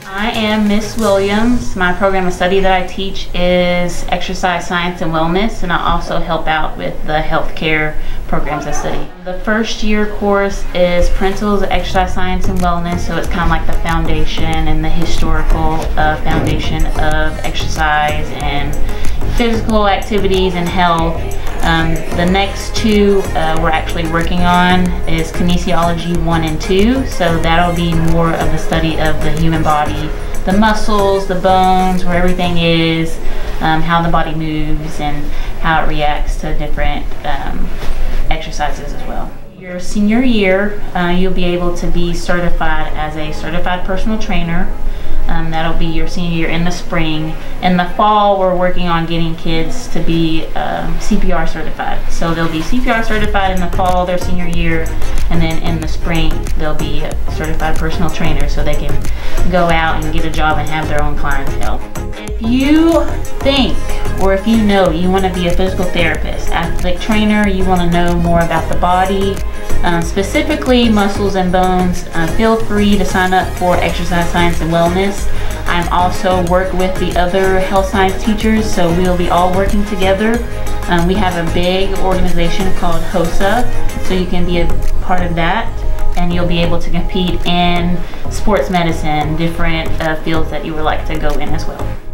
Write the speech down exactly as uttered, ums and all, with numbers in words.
I am Miss Williams. My program of study that I teach is exercise science and wellness, and I also help out with the healthcare programs I study. The first year course is Principles of Exercise Science and Wellness, so it's kind of like the foundation and the historical uh, foundation of exercise and physical activities and health. Um, the next two uh, we're actually working on is Kinesiology one and two, so that'll be more of the study of the human body, the muscles, the bones, where everything is, um, how the body moves and how it reacts to different um, exercises as well. Your senior year, uh, you'll be able to be certified as a certified personal trainer. Um, that'll be your senior year in the spring. In the fall, we're working on getting kids to be um, C P R certified. So they'll be C P R certified in the fall, their senior year, and then in the spring, they'll be a certified personal trainer so they can go out and get a job and have their own clientele. If you think, or if you know you want to be a physical therapist, athletic trainer, you want to know more about the body, um, specifically muscles and bones, uh, feel free to sign up for Exercise Science and Wellness. I'm also work with the other health science teachers, so we'll be all working together. Um, we have a big organization called HOSA, so you can be a part of that, and you'll be able to compete in sports medicine, different uh, fields that you would like to go in as well.